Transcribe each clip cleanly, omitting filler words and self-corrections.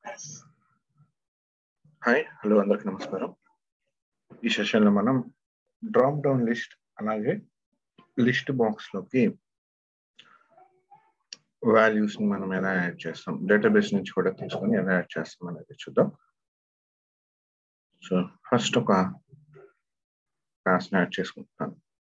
Hi hello అందరికి నమస్కారం. ఈ సెషన్లో మనం డ్రాప్ డౌన్ లిస్ట్ అలాగే లిస్ట్ బాక్స్ లోకి వాల్యూస్ ని మనం ఎలా యాడ్ చేస్తాం, డేటాబేస్ నుంచి కూడా తీసుకొని ఎలా యాడ్ చేస్తాం అనేది చూద్దాం. సో ఫస్ట్ ఒక క్లాస్ ని యాడ్ చేసుకుంటాను.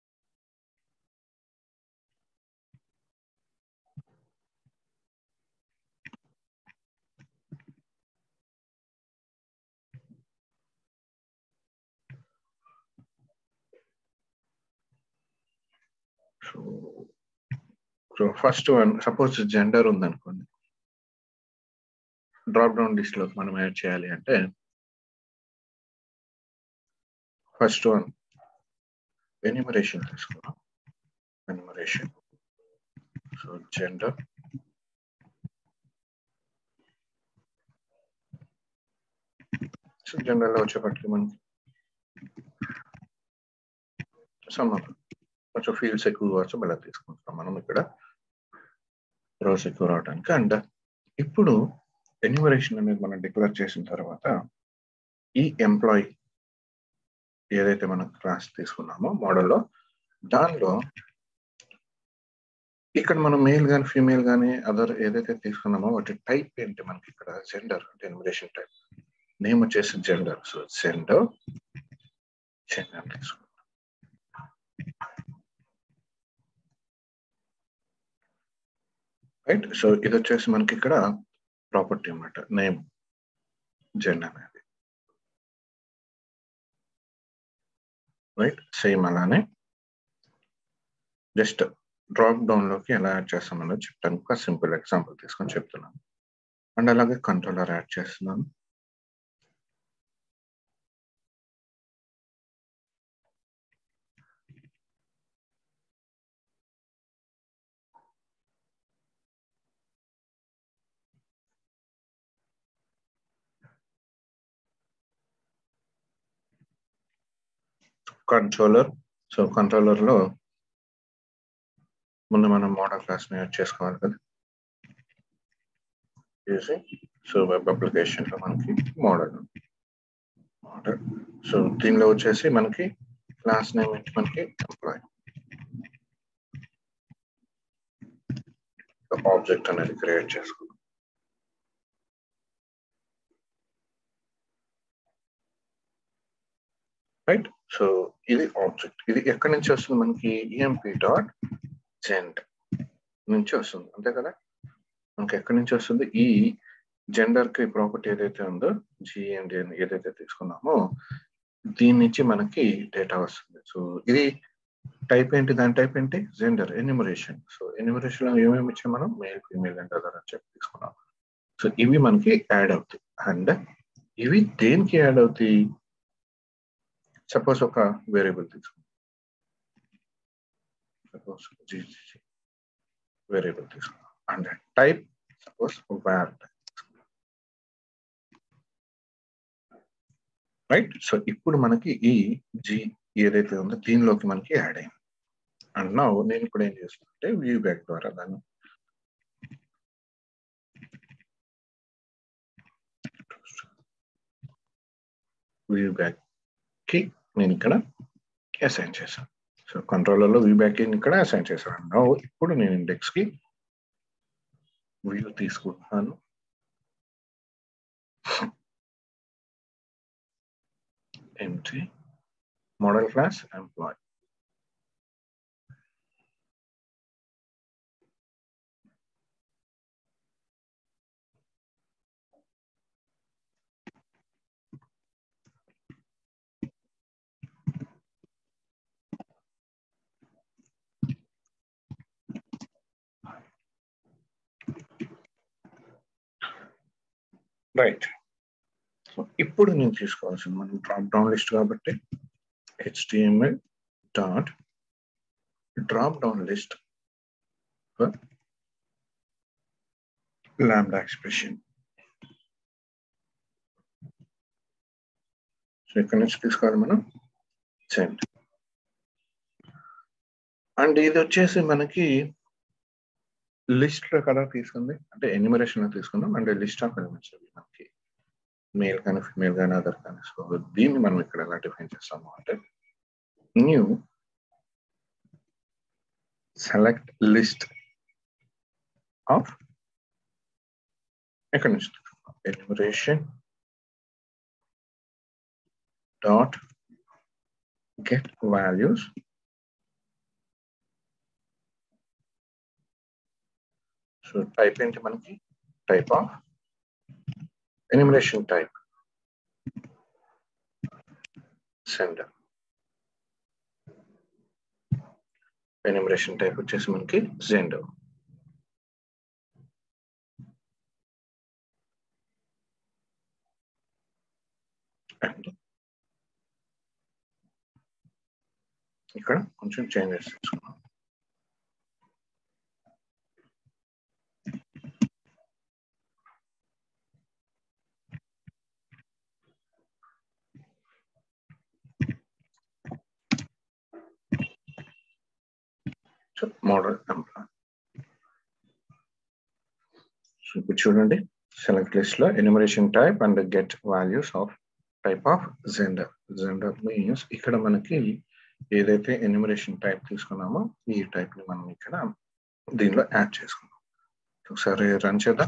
So first one, suppose gender ఉందనుకోండి, డ్రాప్ డౌన్ లిస్ట్ లోకి మనం యాడ్ చేయాలి అంటే ఫస్ట్ వన్ ఎన్యూమరేషన్ తీసుకున్నాం. Enumeration, so gender, so general లో వచ్చేప్పటికి మనకి కొంచెం ఫీల్డ్స్ ఎక్కువ కావచ్చు, మళ్ళీ తీసుకుంటాం మనం ఇక్కడ రోస్ ఎక్కువ రావడానికి. అండ్ ఇప్పుడు ఎన్యూమరేషన్ అనేది మనం డిక్లేర్ చేసిన తర్వాత ఈ ఎంప్లాయీ ఏదైతే మనం క్లాస్ తీసుకున్నామో మోడల్లో, దానిలో ఇక్కడ మనం మేల్ కానీ ఫీమేల్ కానీ అదర్ ఏదైతే తీసుకున్నామో వాటి టైప్ ఏంటి, మనకి ఇక్కడ జెండర్ అంటే ఎన్యూమరేషన్ టైప్, నేమ్ వచ్చేసి జెండర్. సో జెండర్ తీసుకున్నాం. రైట్. సో ఇది వచ్చేసి మనకి ఇక్కడ ప్రాపర్టీ అన్నమాట, నేమ్ జెండర్ అనేది. రైట్. సేమ్ అలానే జస్ట్ డ్రాప్ డౌన్ లోకి ఎలా యాడ్ చేస్తామన్నది చెప్తాను. ఒక సింపుల్ ఎగ్జాంపుల్ తీసుకొని చెప్తున్నాను. అండ్ అలాగే కంట్రోలర్ యాడ్ చేస్తున్నాను. కంట్రోలర్, సో కంట్రోలర్ లో ముందు మనం మోడల్ క్లాస్ ని యాడ్ చేసుకోవాలి కదా. సో వెబ్ అప్లికేషన్ లో మనకి మోడల్, సో దీనిలో వచ్చేసి మనకి క్లాస్ నేమ్ ఏంటి, మనకి ఎంప్లాయ్. ఆబ్జెక్ట్ అనేది క్రియేట్ చేసుకున్నాం. రైట్. సో ఇది ఆబ్జెక్ట్. ఇది ఎక్కడి నుంచి వస్తుంది, మనకి emp.gent నుంచి వస్తుంది, అంతే కదా. మనకి ఎక్కడి నుంచి వస్తుంది, ఈ జెండర్ కి ప్రాపర్టీ ఏదైతే ఉందో జిఎండి ఏదైతే తీసుకున్నామో దీని నుంచి మనకి డేటా వస్తుంది. సో ఇది టైప్ ఏంటి, దాని టైప్ ఏంటి, జెండర్ ఎన్యూమరేషన్. సో ఎన్యూమరేషన్ లో ఏమేమి ఇచ్చాం మనం, మేల్ ఫీమేల్ అండ్ అదర్ అని చెప్పి తీసుకున్నాం. సో ఇవి మనకి యాడ్ అవుతాయి. అండ్ ఇవి దేనికి యాడ్ అవుతాయి, సపోజ్ ఒక వేరియబుల్ తీసుకున్నాం, సపోజ్ వేరియబుల్ తీసుకున్నాం and type suppose var. Right. So ఇప్పుడు మనకి ఈ జి ఏదైతే ఉందో దీనిలోకి మనకి యాడ్ అయింది. అండ్ నా నేను ఇప్పుడు ఏం చేస్తానంటే వ్యూ బ్యాక్ ద్వారా దాన్ని వ్యూ బ్యాక్ కి నేను ఇక్కడ అసైన్ చేశాను. సో కంట్రోలర్ లో వ్యూ బ్యాక్ కి ఇక్కడ అసైన్ చేశాను. నా ఇప్పుడు నేను ఇండెక్స్ కి వ్యూ తీసుకుంటాను. empty model class employee. Right. So ఇప్పుడు నేను తీసుకోవాల్సింది మనం డ్రాప్ డౌన్ లిస్ట్ కాబట్టి HTML dot drop down list for lambda expression. So ఇక్కడ నుంచి తీసుకోవాలి మనం సెండ్. అండ్ ఇది వచ్చేసి మనకి లిస్ట్ లో కదా తీసుకుంది, అంటే ఎన్యూమరేషన్ లో తీసుకుందాం. అంటే లిస్ట్ ఆఫ్ ఎలిమెంట్స్ మనకి మేల్ కానీ ఫిమేల్ కానీ అదర్ కానీ. సో దీన్ని మనం ఇక్కడ ఎలా డిఫైన్ చేస్తాము అంటే న్యూ సెలెక్ట్ లిస్ట్ ఆఫ్ ఎక్కడి నుంచి enumeration dot get values so type ఏంటి మనకి type of enumeration type gender enumeration type వచ్చేసి మనకి జెండర్ అండ్ ఇక్కడ కొంచెం చేంజెస్ తీసుకున్నాం. So model employee. సో ఇప్పుడు చూడండి సెలెక్ట్ లిస్ట్ లో enumeration type and get values of type of gender. Gender means ఇక్కడ మనకి ఏదైతే ఎన్యూమరేషన్ టైప్ తీసుకున్నామో ఈ టైప్ ని మనం ఇక్కడ దీనిలో యాడ్ చేసుకున్నాం. ఒకసారి రన్ చేద్దాం.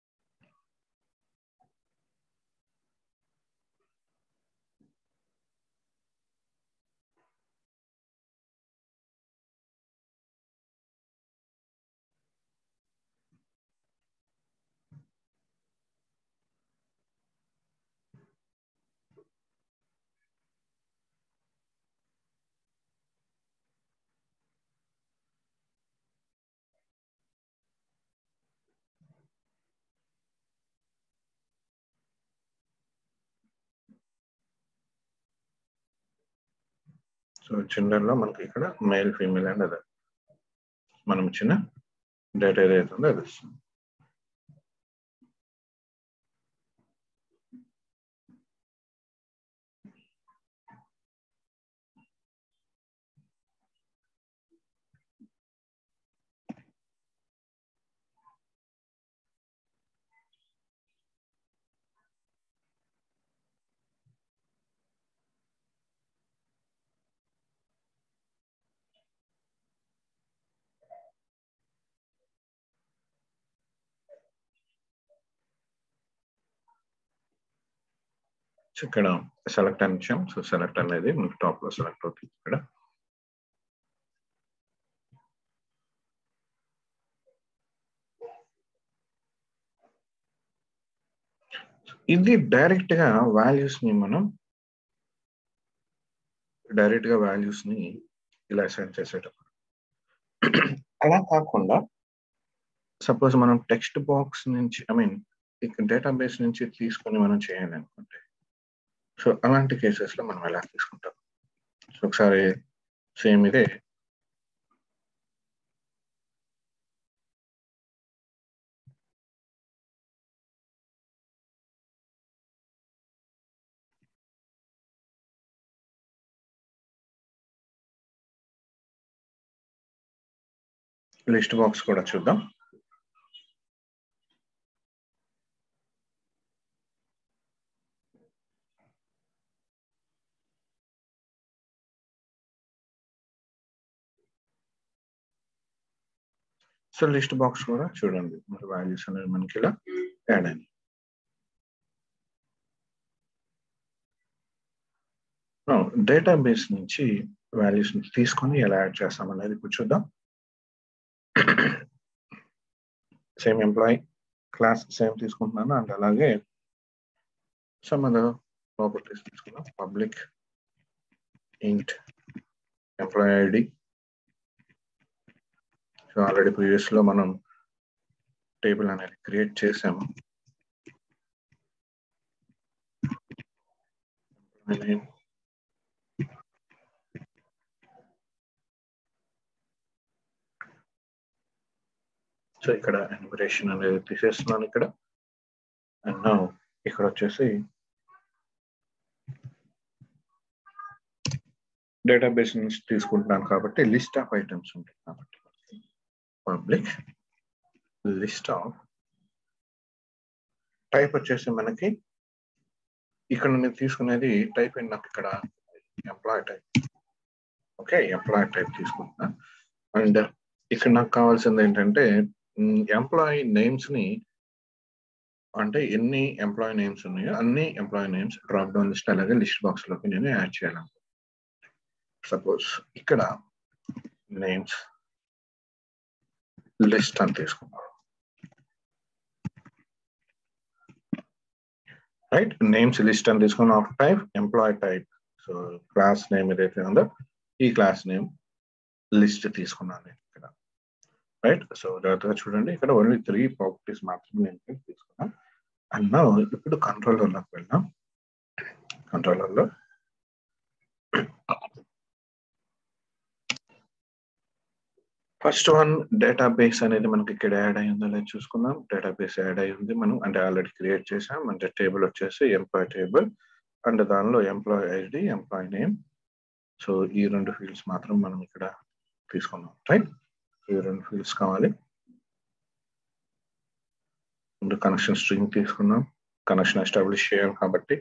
సో జెండర్ లో మనకి ఇక్కడ మేల్ ఫీమేల్ అండ్ అదర్ మనం ఇచ్చిన డేటా ఏదైతే ఉందో అది వస్తుంది. సో ఇక్కడ సెలెక్ట్ అని ఇచ్చాం. సో సెలెక్ట్ అనేది మనకి టాప్ లో సెలెక్ట్ అవుతుంది. ఇక్కడ ఇది డైరెక్ట్ గా వాల్యూస్ ని ఇలా అసైన్ చేసేటప్పుడు అలా కాకుండా సపోజ్ మనం టెక్స్ట్ బాక్స్ నుంచి డేటాబేస్ నుంచి తీసుకొని మనం చేయాలి అనుకుంటే సో అలాంటి కేసెస్ లో మనం ఎలా తీసుకుంటాం. సో ఒకసారి సేమ్ ఇదే లిస్ట్ బాక్స్ కూడా చూద్దాం. సో లిస్ట్ బాక్స్ కూడా చూడండి మరి వాల్యూస్ అనేది మనకి ఇలా యాడ్ అయింది. డేటాబేస్ నుంచి వాల్యూస్ తీసుకొని ఎలా యాడ్ చేస్తాం అనేది ఇప్పుడు చూద్దాం. సేమ్ ఎంప్లాయీ క్లాస్ సేమ్ తీసుకుంటున్నాను అండ్ అలాగే సమ్ అదర్ ప్రాపర్టీస్ తీసుకున్నాం. Public int employee ID. So already previous లో మనం టేబుల్ అనేది క్రియేట్ చేసాము. సో ఇక్కడ ఎన్యూమరేషన్ అనేది తీసేస్తున్నాను ఇక్కడ. అండ్ నౌ ఇక్కడ వచ్చేసి డేటాబేస్ నుంచి తీసుకుంటున్నాను కాబట్టి లిస్ట్ ఆఫ్ ఐటమ్స్ ఉంటాయి కాబట్టి పబ్లిక్ లిస్ట్ ఆఫ్ టైప్ వచ్చేసి మనకి ఇక్కడ నేను తీసుకునేది టైప్ అండ్ నాకు ఇక్కడ employee type. Okay, employee type తీసుకుంటున్నా. అండ్ ఇక్కడ నాకు కావాల్సింది ఏంటంటే ఎంప్లాయీ నేమ్స్ ని, అంటే ఎన్ని ఎంప్లాయీ నేమ్స్ ఉన్నాయో అన్ని employee names drop down list అలాగే లిస్ట్ బాక్స్ లోకి నేను యాడ్ చేయాలి. సపోజ్ ఇక్కడ నేమ్స్ లిస్ట్ అని తీసుకున్నాను. రైట్, నేమ్స్ లిస్ట్ అని తీసుకున్నాం. Of type employee type. So class name ఏదైతే ఉందో ఈ క్లాస్ నేమ్ లిస్ట్ తీసుకున్నాను నేను ఇక్కడ. రైట్, సో జాగ్రత్తగా చూడండి, ఇక్కడ ఓన్లీ 3 ప్రాపర్టీస్ మాత్రమే నేను తీసుకున్నాను. అండ్ ఇప్పుడు కంట్రోలర్లోకి వెళ్దాం. కంట్రోలర్లో ఫస్ట్ వన్ డేటాబేస్ అనేది మనకి ఇక్కడ యాడ్ అయ్యిందో లేదు చూసుకుందాం. డేటాబేస్ యాడ్ అయ్యి ఉంది, మనం అంటే ఆల్రెడీ క్రియేట్ చేసాం. అంటే టేబుల్ వచ్చేసి ఎంప్లాయీ టేబుల్ అండ్ దానిలో employee ID, employee name. So ఈ 2 ఫీల్డ్స్ మాత్రం మనం ఇక్కడ తీసుకున్నాం. రైట్, ఈ 2 ఫీల్డ్స్ కావాలి. ముందు కనెక్షన్ స్ట్రింగ్ తీసుకున్నాం, కనెక్షన్ ఎస్టాబ్లిష్ చేయాలి కాబట్టి.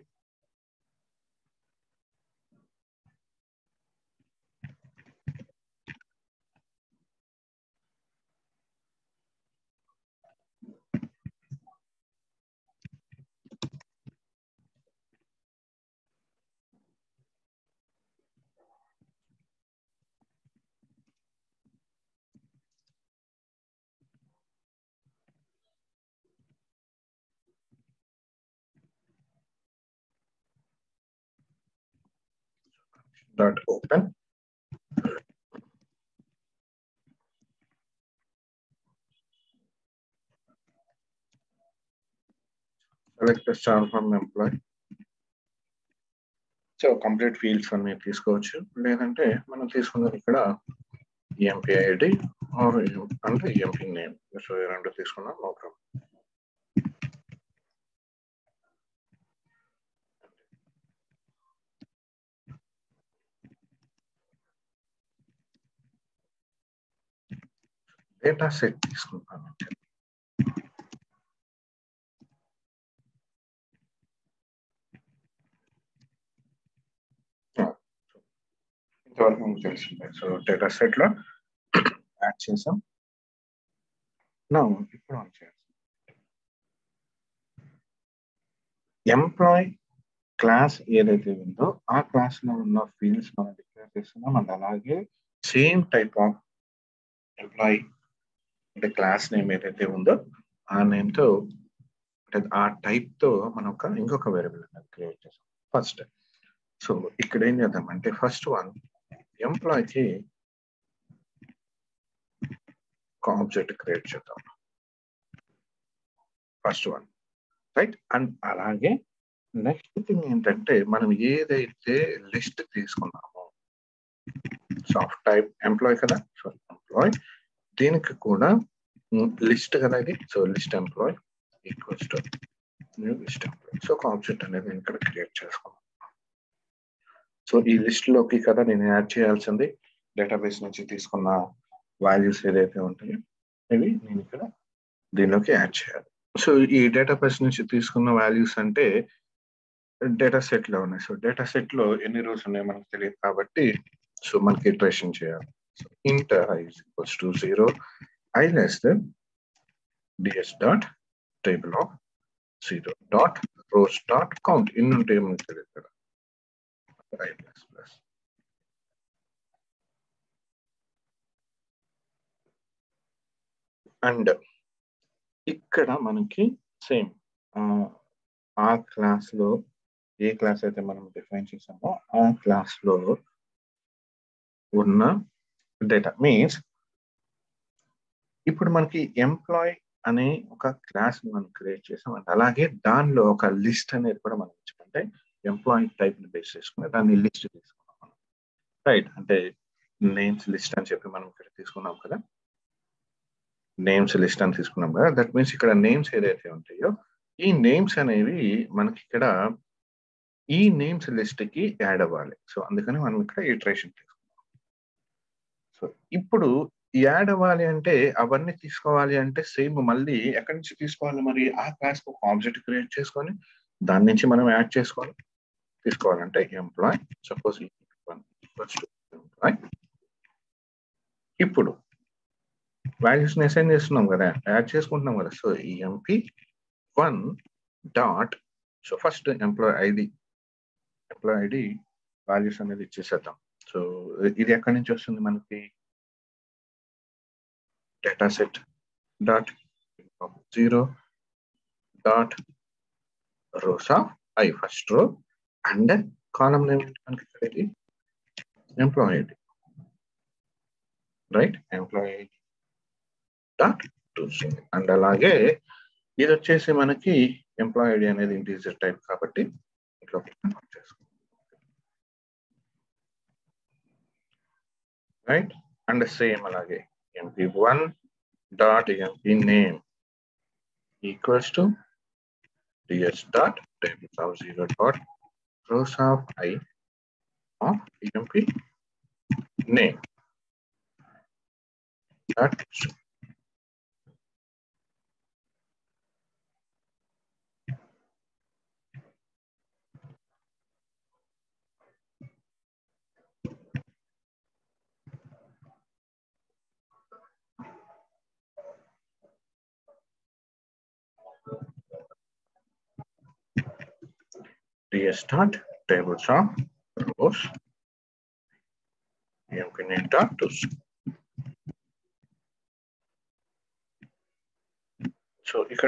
Dot open select star from employee. So complete fields అని మీరు తీసుకోవచ్చు, లేదంటే మనం తీసుకున్నది ఇక్కడ ఎంపీ ఐడి ఆర్ అంటే ఎంపీ నేమ్. సో ఈ 2 తీసుకున్నాం, నో ప్రాబ్లం. డేటా సెట్ తీసుకుంటాను. ఇంతవరకు మీకు తెలిసిందే. సో డేటా సెట్ లో యాడ్ చేసాం. ఇప్పుడు ఆన్ చేయాలి. ఎంప్లాయ్ క్లాస్ ఏదైతే ఉందో ఆ క్లాస్ లో ఉన్న ఫీల్డ్స్ మనం డిక్లేర్ చేస్తున్నాం. అండ్ అలాగే సేమ్ టైప్ ఆఫ్ ఎంప్లాయీ అంటే క్లాస్ నేమ్ ఏదైతే ఉందో ఆ నేమ్ తో అంటే ఆ టైప్ తో మనం ఇంకొక వేరియబుల్ క్రియేట్ చేసాం ఫస్ట్. సో ఇక్కడ ఏం చేద్దాం అంటే ఫస్ట్ వన్ ఎంప్లాయీకి ఒక ఆబ్జెక్ట్ క్రియేట్ చేద్దాం, ఫస్ట్ వన్. రైట్, అండ్ అలాగే నెక్స్ట్ థింగ్ ఏంటంటే మనం ఏదైతే లిస్ట్ తీసుకున్నామో, సాఫ్ట్ టైప్ ఎంప్లాయీ కదా, సో ఎంప్లాయీ దీనికి కూడా లిస్ట్ కదా ఇది. So list employee equals to new list employee. So ఒక ఆబ్జెక్ట్ అనేది నేను ఇక్కడ క్రియేట్ చేసుకున్నాను. సో ఈ లిస్ట్ లోకి కదా నేను యాడ్ చేయాల్సింది డేటాబేస్ నుంచి తీసుకున్న వాల్యూస్ ఏదైతే ఉంటాయో ఇవి నేను ఇక్కడ దీనిలోకి యాడ్ చేయాలి. సో ఈ డేటాబేస్ నుంచి తీసుకున్న వాల్యూస్ అంటే డేటా సెట్ లో ఉన్నాయి. సో డేటా సెట్ లో ఎన్ని రోస్ ఉన్నాయో మనకు తెలియదు కాబట్టి సో మనకి ఇటరేషన్ చేయాలి. సో ఇంట్ i is equals to 0, i less than ds dot table of 0 dot rows dot count. ఇన్ని ఉంటాయో మనకు తెలియదు కదా, i plus plus. అండ్ ఇక్కడ మనకి సేమ్ ఆ క్లాస్ లో ఏ క్లాస్ అయితే మనం డిఫైన్ చేసామో ఆ క్లాస్ లో ఉన్న డేటా మీన్స్ ఇప్పుడు మనకి ఎంప్లాయ్ అనే ఒక క్లాస్ మనం క్రియేట్ చేసాం. అండ్ అలాగే దానిలో ఒక లిస్ట్ అనేది కూడా మనం ఇచ్చుకుంటే ఎంప్లాయీ టైప్ ని బేస్ చేసుకుని దాన్ని లిస్ట్ తీసుకున్నాం మనం. రైట్, అంటే నేమ్స్ లిస్ట్ అని చెప్పి మనం ఇక్కడ తీసుకున్నాం కదా, నేమ్స్ లిస్ట్ అని తీసుకున్నాం కదా. దట్ మీన్స్ ఇక్కడ నేమ్స్ ఏదైతే ఉంటాయో ఈ నేమ్స్ అనేవి మనకి ఇక్కడ ఈ నేమ్స్ లిస్ట్ కి యాడ్ అవ్వాలి. సో అందుకని మనం ఇక్కడ ఇటరేషన్ తీసుకున్నాం. సో ఇప్పుడు యాడ్ అవ్వాలి అంటే అవన్నీ తీసుకోవాలి అంటే సేమ్ మళ్ళీ ఎక్కడి నుంచి తీసుకోవాలి, మరి ఆ క్లాస్ ఒక ఆబ్జెక్ట్ క్రియేట్ చేసుకొని దాని నుంచి మనం యాడ్ తీసుకోవాలంటే ఎంప్లాయ్ సపోజ్ ఎంప్లాయ్. ఇప్పుడు వాల్యూస్ ని అసైన్ చేస్తున్నాం కదా, యాడ్ చేసుకుంటున్నాం కదా. So emp1 dot, so first employee ID values అనేది ఇచ్చేసేద్దాం. సో ఇది ఎక్కడి నుంచి వస్తుంది మనకి, data set dot 0 dot rows of I, first row, and column name మనకి ఇక్కడ employee ID, right, employee ID dot వస్తుంది. అండ్ అలాగే ఇది వచ్చేసి మనకి ఎంప్లాయ్ ఐడి అనేది ఇంటీజర్ టైప్ కాబట్టి ఇట్లా చేసుకోండి, రైట్. అండ్ సేమ్ అలాగే emp1 dot emp name equals to ds dot tables of 0 dot rows of I of emp name dot ds dot tables of rows emp name dot to. So ఇక్కడ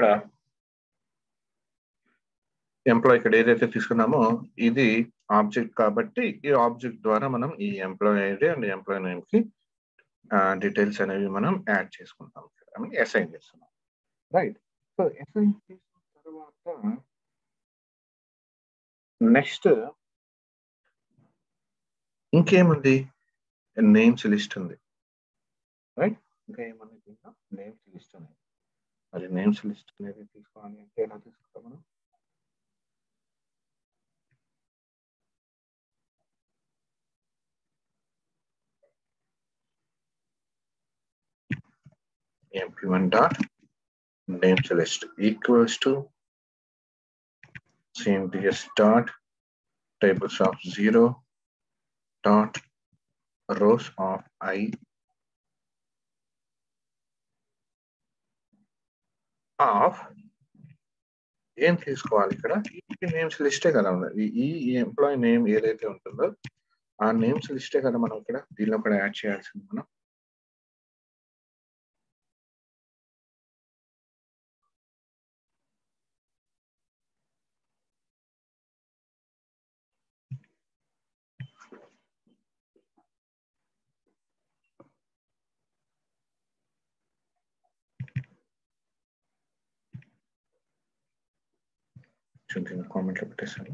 employee ఇక్కడ ఏదైతే తీసుకున్నామో ఇది object కాబట్టి ఈ object ద్వారా మనం ఈ employee ID and employee name కి డీటెయిల్స్ అనేవి మనం యాడ్ చేసుకుంటాం, అసైన్ చేస్తున్నాం, రైట్. సో అసైన్ చేసిన తర్వాత నెక్స్ట్ ఇంకేముంది, నేమ్స్ లిస్ట్ ఉంది, రైట్. ఇంకా ఏమన్నా దీంట్లో నేమ్స్ లిస్ట్ ఉంది. మరి నేమ్స్ లిస్ట్ అనేది తీసుకోవాలి అంటే ఎలా తీసుకుంటాం మనం, emp1 dot names list equals to same ds dot tables of 0 dot rows of I of ఏం తీసుకోవాలి ఇక్కడ, ఈ నేమ్స్ లిస్టే కదా ఉన్నది, ఈ ఎంప్లాయీ నేమ్ ఏదైతే ఉంటుందో ఆ నేమ్స్ లిస్టే కదా మనం ఇక్కడ దీనిలో కూడా యాడ్ చేయాల్సింది మనం. కామెంట్లో పెట్టేసాను.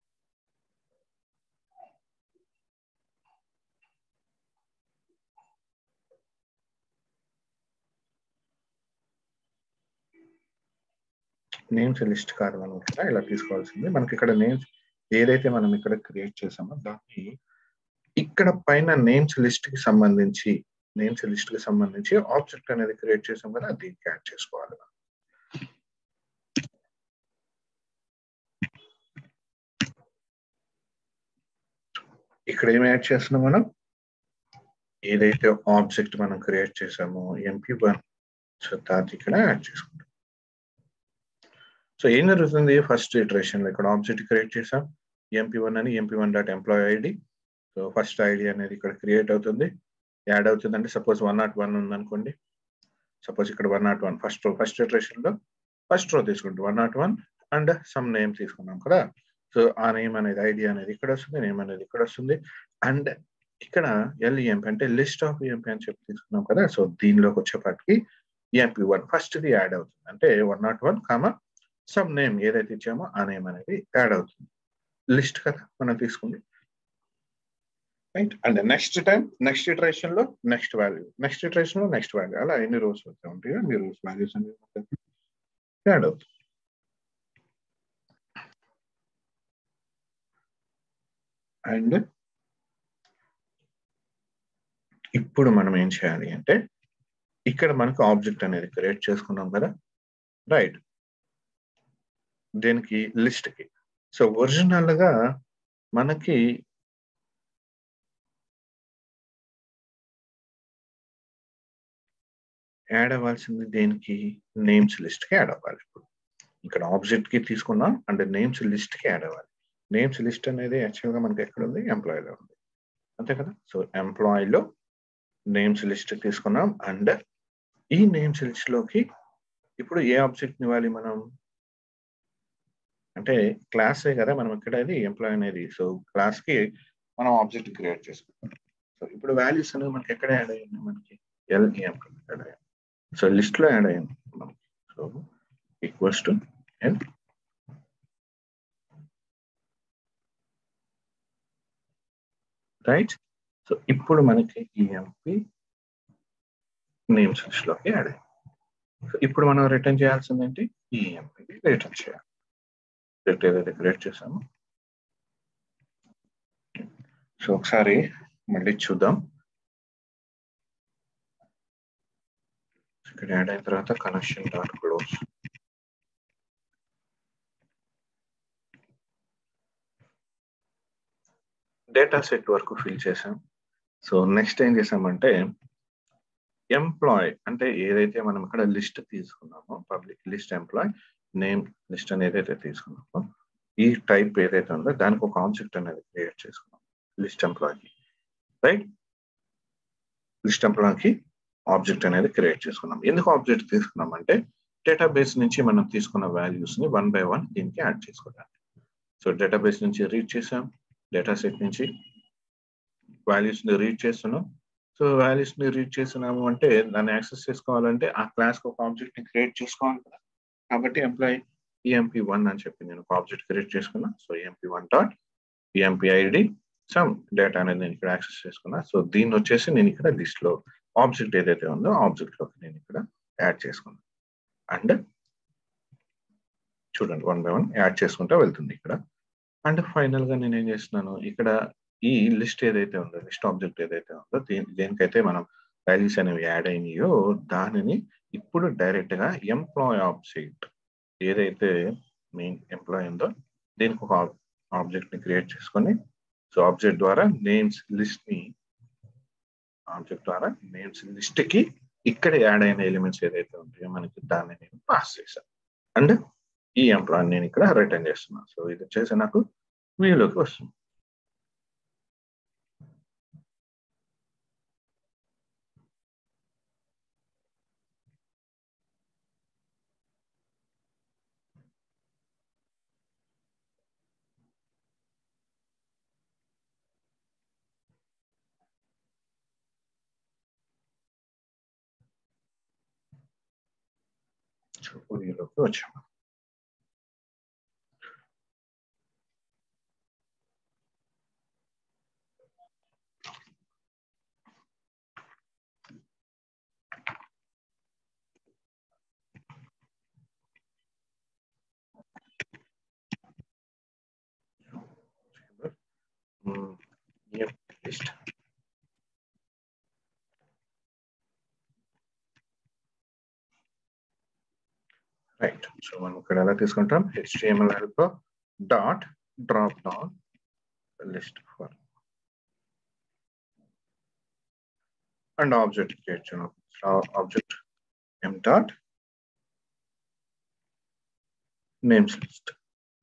నేమ్స్ లిస్ట్ కాదు మనం ఇక్కడ ఇలా తీసుకోవాల్సింది. మనకి ఇక్కడ నేమ్స్ ఏదైతే మనం ఇక్కడ క్రియేట్ చేసామో దాన్ని ఇక్కడ పైన నేమ్స్ లిస్ట్ కి సంబంధించి ఆబ్జెక్ట్ అనేది క్రియేట్ చేసాం కదా, దీనికి యాడ్ చేసుకోవాలి. ఇక్కడ ఏం యాడ్ చేస్తున్నాం మనం, ఏదైతే ఆబ్జెక్ట్ మనం క్రియేట్ చేసామో emp1, సో దాన్ని ఇక్కడ యాడ్ చేసుకుంటాం. సో ఏం జరుగుతుంది, ఫస్ట్ ఇటరేషన్ లో ఇక్కడ ఆబ్జెక్ట్ క్రియేట్ చేసాం emp1 అని, emp1 dot employee ID. So first ID అనేది ఇక్కడ క్రియేట్ అవుతుంది, యాడ్ అవుతుంది. అంటే సపోజ్ 101 ఉందనుకోండి, సపోజ్ ఇక్కడ 101 ఫస్ట్ ఇటరేషన్ లో ఫస్ట్ రో తీసుకుంటాం 101 అండ్ సమ్ నేమ్ తీసుకున్నాం కదా. సో ఆ నేమ్ అనేది ఐడి అనేది ఇక్కడ వస్తుంది, నేమ్ అనేది ఇక్కడ వస్తుంది. అండ్ ఇక్కడ LEMP అంటే లిస్ట్ ఆఫ్ EMP అని చెప్పి తీసుకున్నాం కదా. సో దీనిలోకి వచ్చేపాటికి emp1 ఫస్ట్ ది యాడ్ అవుతుంది, అంటే 101 సమ్ నేమ్ ఏదైతే ఇచ్చామో ఆ నేమ్ అనేది యాడ్ అవుతుంది. లిస్ట్ కదా మనం తీసుకుంది, రైట్. అండ్ నెక్స్ట్ ఇటరేషన్ లో నెక్స్ట్ వాల్యూ, అలా ఎన్ని రోస్ వస్తూ ఉంటాయో అన్ని రోస్ వాల్యూస్ అనేది యాడ్ అవుతుంది. అండ్ ఇప్పుడు మనం ఏం చేయాలి అంటే, ఇక్కడ మనకు ఆబ్జెక్ట్ అనేది క్రియేట్ చేసుకున్నాం కదా, రైట్. దేనికి లిస్ట్ కి. సో ఒరిజినల్ గా మనకి యాడ్ అవ్వాల్సింది దేనికి, నేమ్స్ లిస్ట్ కి యాడ్ అవ్వాలి. ఇప్పుడు ఇక్కడ ఆబ్జెక్ట్ కి తీసుకున్నాం అండ్ నేమ్స్ లిస్ట్ కి యాడ్ అవ్వాలి. నేమ్స్ లిస్ట్ అనేది యాక్చువల్ గా మనకి ఎక్కడ ఉంది, ఎంప్లాయీలో ఉంది, అంతే కదా. సో ఎంప్లాయీలో నేమ్స్ లిస్ట్ తీసుకున్నాం అండ్ ఈ నేమ్స్ లిస్ట్ లోకి ఇప్పుడు ఏ ఆబ్జెక్ట్ ఇవ్వాలి మనం, అంటే క్లాసే కదా మనం ఇక్కడ అది ఎంప్లాయీ అనేది. సో క్లాస్ కి మనం ఆబ్జెక్ట్ క్రియేట్ చేసుకుంటాం. సో ఇప్పుడు వాల్యూస్ అనేది మనకి ఎక్కడ యాడ్ అయ్యింది, మనకి ఎల్ఈఎం యాడ్ అయ్యింది. సో లిస్ట్ లో యాడ్ అయ్యింది మనకి. So equals to L right. So ఇప్పుడు మనకి ఈఎంపి నేమ్స్ లిస్ట్ లోకి యాడ్ అయ్యింది. సో ఇప్పుడు మనం రిటర్న్ చేయాల్సింది ఏంటి, ఈఎంపి రిటర్న్ చేయాలి. ఏదైతే క్రియేట్ చేసామో. సో ఒకసారి మళ్ళీ చూద్దాం. ఇక్కడ యాడ్ అయిన తర్వాత connection dot close. Data set వరకు ఫిల్ చేసాం. సో నెక్స్ట్ ఏం చేసామంటే ఎంప్లాయ్ అంటే ఏదైతే మనం ఇక్కడ లిస్ట్ తీసుకున్నామో, public list employ name list అని ఏదైతే తీసుకున్నామో, ఈ టైప్ ఏదైతే ఉందో దానికి ఒక ఆబ్జెక్ట్ అనేది క్రియేట్ చేసుకున్నాం లిస్ట్ ఎంప్లాయ్కి. రైట్, లిస్ట్ ఎంప్లాయ్కి ఆబ్జెక్ట్ అనేది క్రియేట్ చేసుకున్నాం. ఎందుకు ఆబ్జెక్ట్ తీసుకున్నాం అంటే డేటాబేస్ నుంచి మనం తీసుకున్న వాల్యూస్ ని 1 by 1 దీనికి యాడ్ చేసుకోవడానికి. సో డేటాబేస్ నుంచి రీడ్ చేసాం, డేటా సెట్ నుంచి వాల్యూస్ ని రీడ్ చేస్తున్నాం. సో వాల్యూస్ ని రీడ్ చేస్తున్నాము అంటే దాన్ని యాక్సెస్ చేసుకోవాలంటే ఆ క్లాస్ కి ఒక ఆబ్జెక్ట్ ని క్రియేట్ చేసుకోవాలి కదా. కాబట్టి ఎంప్లాయ్ EMP1 అని చెప్పి నేను ఒక ఆబ్జెక్ట్ క్రియేట్ చేసుకున్నా. So EMP1 dot EMPID some data అనేది నేను ఇక్కడ యాక్సెస్ చేసుకున్నా. సో దీన్ని వచ్చేసి నేను ఇక్కడ లిస్ట్ లో ఆబ్జెక్ట్ ఏదైతే ఉందో ఆబ్జెక్ట్ లోకి నేను ఇక్కడ యాడ్ చేసుకున్నాను. అండ్ చూడండి 1 by 1 యాడ్ చేసుకుంటూ వెళ్తుంది ఇక్కడ. అండ్ ఫైనల్ గా నేను ఏం చేస్తున్నాను, ఇక్కడ ఈ లిస్ట్ ఏదైతే ఉందో, లిస్ట్ ఆబ్జెక్ట్ ఏదైతే ఉందో దేనికైతే మనం వాల్యూస్ అనేవి యాడ్ అయినాయో దానిని ఇప్పుడు డైరెక్ట్ గా ఎంప్లాయ్ ఆబ్జెక్ట్ ఏదైతే మెయిన్ ఎంప్లాయ్ ఉందో దీనికి ఒక ఆబ్జెక్ట్ ని క్రియేట్ చేసుకొని, సో ఆబ్జెక్ట్ ద్వారా నేమ్స్ లిస్ట్ ని కి ఇక్కడ యాడ్ అయిన ఎలిమెంట్స్ ఏదైతే ఉంటాయో మనకి దాన్ని నేను పాస్ చేశాను. అండ్ ఈ ఎంప్లాయ్ నేను ఇక్కడ రిటర్న్ చేస్తున్నాను. సో ఇది వచ్చేసి నాకు వ్యూలోకి వస్తుంది. వ్యూలోకి వచ్చాము. List right. సో మనం ఇక్కడ ఎలా తీసుకుంటాం, HTML helper dot drop down list for and object create చేయడం. Object m dot names list.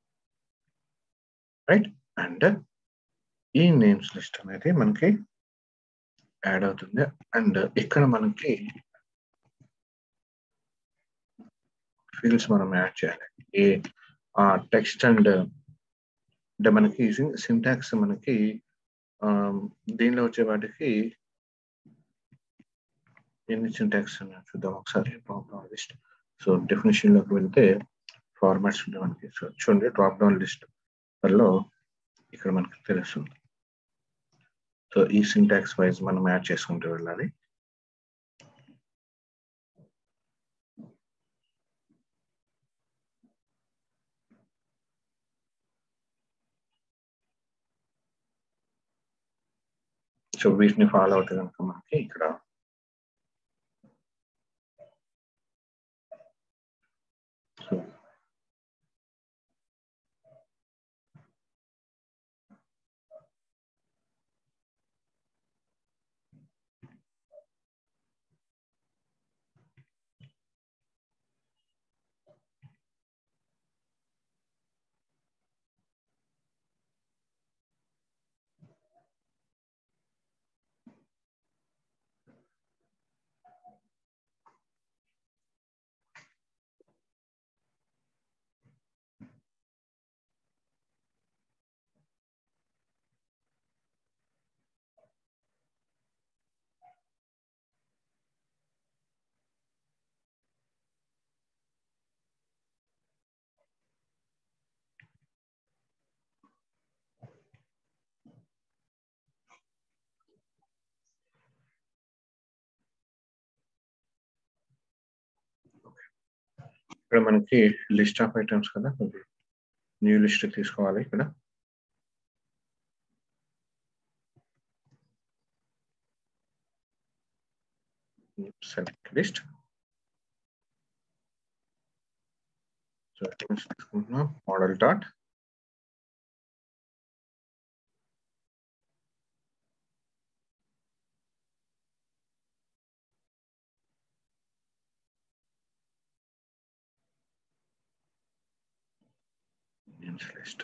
Right, and ఈ నేమ్స్ లిస్ట్ అనేది మనకి యాడ్ అవుతుంది. అండ్ ఇక్కడ మనకి ఫీల్డ్స్ మనం యాడ్ చేయాలి. ఏ టెక్స్ట్ అండ్ అంటే మనకి సింటాక్స్ మనకి దీనిలో వచ్చే వాటికి ఎన్ని సింటాక్స్ చూద్దాం ఒకసారి. లిస్ట్. సో డెఫినేషన్ లోకి వెళ్తే ఫార్మాట్స్ ఉంటాయి మనకి. సో చూడండి డ్రాప్ డౌన్ లిస్ట్ లో ఇక్కడ మనకి తెలుస్తుంది. సో ఈ సింటాక్స్ వైజ్ మనం యాడ్ చేసుకుంటూ వెళ్ళాలి. సో వీటిని ఫాలో అవుతే కనుక మనకి ఇక్కడ ఇక్కడ మనకి లిస్ట్ ఆఫ్ ఐటమ్స్ కదా, న్యూ లిస్ట్ తీసుకోవాలి. ఇక్కడ సెలెక్ట్ లిస్ట్. సో తీసుకుంటున్నాం model dot names list.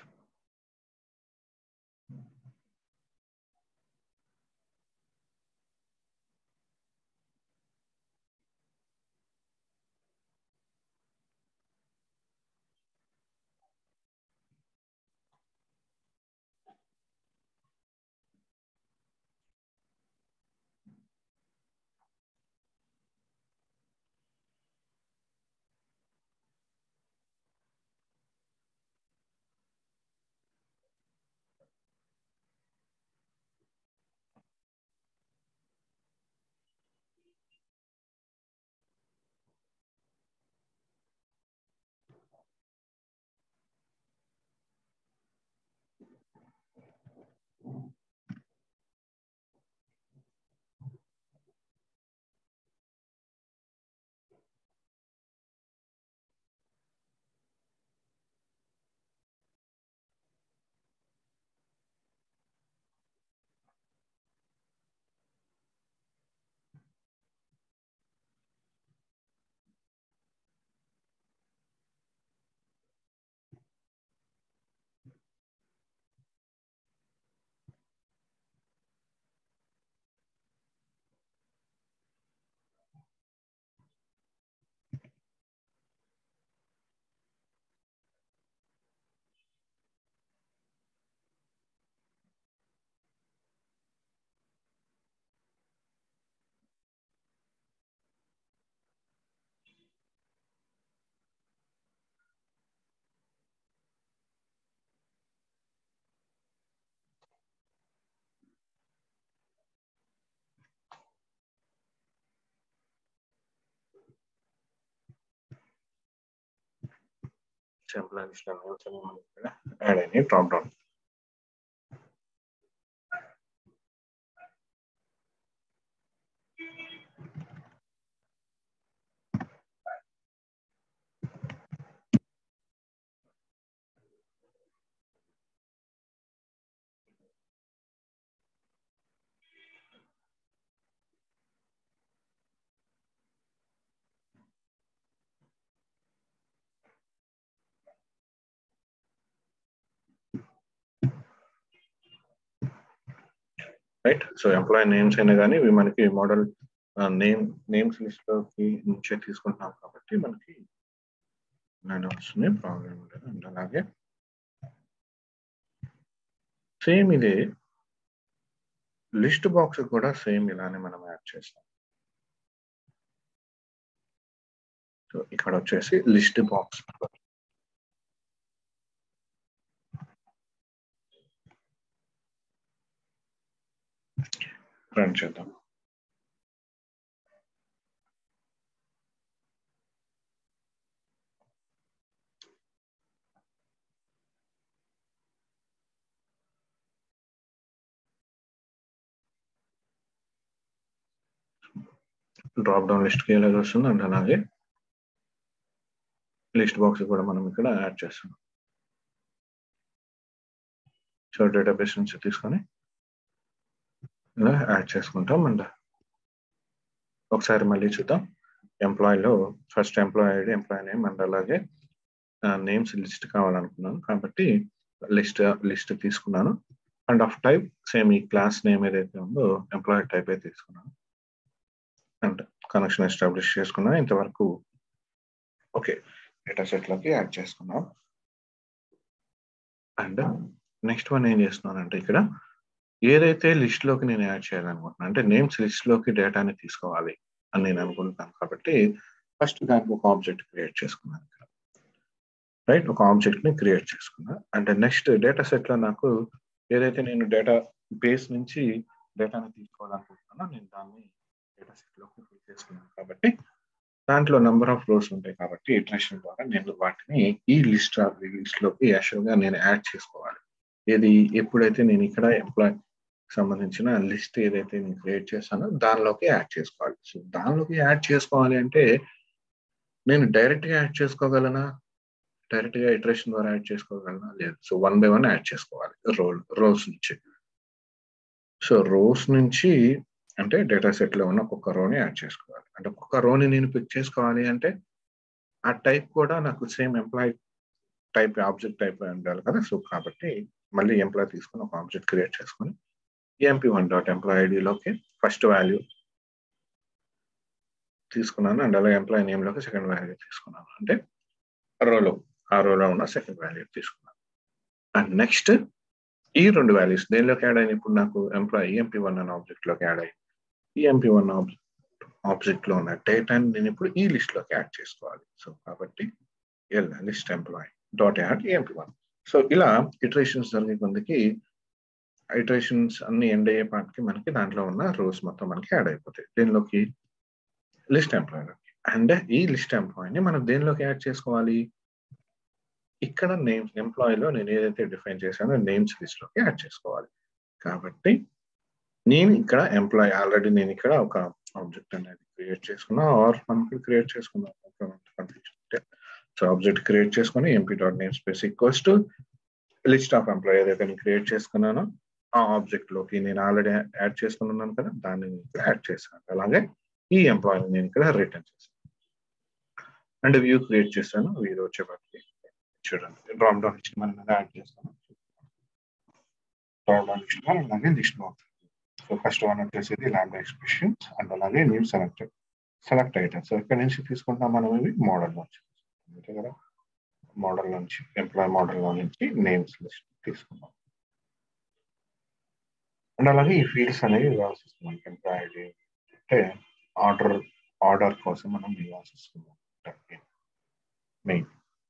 Employee list ఇక్కడ యాడ్ అయినాయి drop down. Right. So employee names అయినా కానీ ఇవి మనకి మోడల్ నేమ్స్ లిస్ట్ లోకి నుంచే తీసుకుంటున్నాం కాబట్టి మనకి నేను వస్తుంది, ప్రాబ్లం లేదు. అండ్ అలాగే సేమ్ ఇదే లిస్ట్ బాక్స్ కూడా సేమ్ ఇలానే మనం యాడ్ చేస్తాం. సో ఇక్కడ వచ్చేసి లిస్ట్ బాక్స్ రన్ చేద్దాం. డ్రాప్ డౌన్ లిస్ట్ కి ఎలాగ వస్తుంది అంటే అలాగే లిస్ట్ బాక్స్ కూడా మనం ఇక్కడ యాడ్ చేస్తాం. సో డేటాబేస్ నుంచి తీసుకొని ఇలా యాడ్ చేసుకుంటాం. అండ్ ఒకసారి మళ్ళీ చూద్దాం. ఎంప్లాయీలో first employee ID, employee name and అలాగే నేమ్స్ లిస్ట్ కావాలనుకున్నాను కాబట్టి లిస్ట్ తీసుకున్నాను. అండ్ ఆఫ్ టైప్ సేమ్ ఈ క్లాస్ నేమ్ ఏదైతే ఉందో ఎంప్లాయీ టైప్ అయితే తీసుకున్నాను. అండ్ కనెక్షన్ ఎస్టాబ్లిష్ చేసుకున్నాను. ఇంతవరకు ఓకే, డేటా సెట్ లోకి యాడ్ చేసుకున్నాం. అండ్ నెక్స్ట్ వన్ ఏం చేస్తున్నానంటే ఇక్కడ ఏదైతే లిస్ట్ లోకి నేను యాడ్ చేయాలనుకుంటున్నాను అంటే నేమ్స్ లిస్ట్ లోకి డేటాని తీసుకోవాలి అని నేను అనుకుంటున్నాను కాబట్టి ఫస్ట్ దానికి ఒక ఆబ్జెక్ట్ క్రియేట్ చేసుకున్నాను. రైట్, ఒక ఆబ్జెక్ట్ ని క్రియేట్ చేసుకున్నా. అంటే నెక్స్ట్ డేటా సెట్ లో నాకు ఏదైతే నేను డేటా బేస్ నుంచి డేటాని తీసుకోవాలనుకుంటున్నానో నేను దాన్ని డేటా సెట్ లోకి ఫిల్ చేసుకున్నాను కాబట్టి దాంట్లో నెంబర్ ఆఫ్ రోస్ ఉంటాయి కాబట్టి ఇటరేషన్ ద్వారా నేను వాటిని ఈ లిస్ట్ లోకి యాక్చువల్గా నేను యాడ్ చేసుకోవాలి. ఏది ఎప్పుడైతే నేను ఇక్కడ ఎంప్లాయ్ సంబంధించిన లిస్ట్ ఏదైతే నేను క్రియేట్ చేస్తానో దానిలోకి యాడ్ చేసుకోవాలి. సో దానిలోకి యాడ్ చేసుకోవాలి అంటే నేను డైరెక్ట్గా యాడ్ చేసుకోగలనా, డైరెక్ట్గా ఇటరేషన్ ద్వారా యాడ్ చేసుకోగలనా, లేదు. సో 1 by 1 యాడ్ చేసుకోవాలి రోస్ నుంచి. సో రోస్ నుంచి అంటే డేటా సెట్ లో ఉన్న ఒక్కొక్క రోని యాడ్ చేసుకోవాలి. అంటే ఒక్కొక్క రోని నేను పిక్ చేసుకోవాలి అంటే ఆ టైప్ కూడా నాకు same employ type object type ఉండాలి కదా. సో కాబట్టి మళ్ళీ ఎంప్లాయ్ తీసుకుని ఒక ఆబ్జెక్ట్ క్రియేట్ చేసుకుని emp1.employee లోకి ఫస్ట్ వాల్యూ తీసుకున్నాను అండ్ అలాగే ఎంప్లాయీ నేమ్ లోకి సెకండ్ వాల్యూ తీసుకున్నాను. అంటే ఆ రోలో ఉన్న సెకండ్ వాల్యూ తీసుకున్నాను. అండ్ నెక్స్ట్ ఈ 2 వాల్యూస్ దేనిలోకి యాడ్ అయిన ఇప్పుడు నాకు ఎంప్లాయీ emp1 అనే ఆబ్జెక్ట్ లోకి యాడ్ అయ్యింది. ఈ emp1 ఆబ్జెక్ట్ లో ఉన్న డేటాని నేను ఇప్పుడు ఈ లిస్ట్ లోకి యాడ్ చేసుకోవాలి. సో కాబట్టి list employee dot add emp1. So ఇలా ఇటరేషన్స్ జరిగే కొందికి ఇటరేషన్స్ అన్ని ఎండ్ అయ్యే పాటికి మనకి దాంట్లో ఉన్న రోస్ మొత్తం మనకి యాడ్ అయిపోతాయి. దేనిలోకి, లిస్ట్ ఎంప్లాయీలోకి. అండ్ ఈ లిస్ట్ ఎంప్లాయీని మనం దేనిలోకి యాడ్ చేసుకోవాలి, ఇక్కడ నేమ్స్ ఎంప్లాయీలో నేను ఏదైతే డిఫైన్ చేశానో నేమ్స్ లిస్ట్ లోకి యాడ్ చేసుకోవాలి. కాబట్టి నేను ఇక్కడ ఎంప్లాయీ ఆల్రెడీ నేను ఇక్కడ ఒక ఆబ్జెక్ట్ అనేది క్రియేట్ చేసుకున్నా ఆర్ మనకి క్రియేట్ చేసుకున్నాం. సో ఆబ్జెక్ట్ క్రియేట్ చేసుకుని emp.namespace equals to list of employee ఏదైతే నేను క్రియేట్ చేసుకున్నానో ఆ ఆబ్జెక్ట్ లోకి నేను ఆల్రెడీ యాడ్ చేసుకున్నాను కదా, దాన్ని ఇక్కడ యాడ్ చేశాను. అలాగే ఈ ఎంప్లాయీని నేను ఇక్కడ రిటర్న్ చేశాను అండ్ వ్యూ క్రియేట్ చేశాను. వ్యూ వచ్చేప్పటికి చూడండి డ్రాప్ డౌన్ లిస్ట్ మనం యాడ్ చేస్తాను. డ్రాప్ డౌన్ లిస్ట్ అలాగే లిస్ట్ అవుతుంది. సో ఫస్ట్ వన్ వచ్చేసి లాంబ్డా ఎక్స్ప్రెషన్స్ అండ్ అలాగే న్యూ సెలెక్ట్ ఐటమ్స్. సో ఇక్కడ నుంచి తీసుకుంటాం మనం ఇవి మోడల్ నుంచి, అంతే కదా. మోడల్ నుంచి ఎంప్లాయీ మోడల్ నుంచి నేమ్స్ లిస్ట్ తీసుకున్నాం అండ్ అలాగే ఈ ఫీల్డ్స్ అనేవి ఇవ్వాల్సి వస్తుంది మనకి. ఎంప్లాయీ అంటే ఆర్డర్ కోసం మనం ఇవ్వాల్సి వస్తుంది మెయిన్.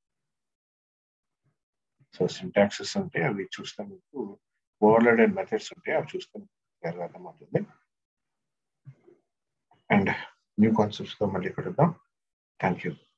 సో సింటాక్సెస్ అంటే అవి చూస్తే మీకు ఓవర్లోడెడ్ మెథడ్స్ ఉంటాయి, అవి చూస్తే క్లియర్గా అర్థమవుతుంది. అండ్ న్యూ కాన్సెప్ట్స్తో మళ్ళీ కలుద్దాం. Thank you.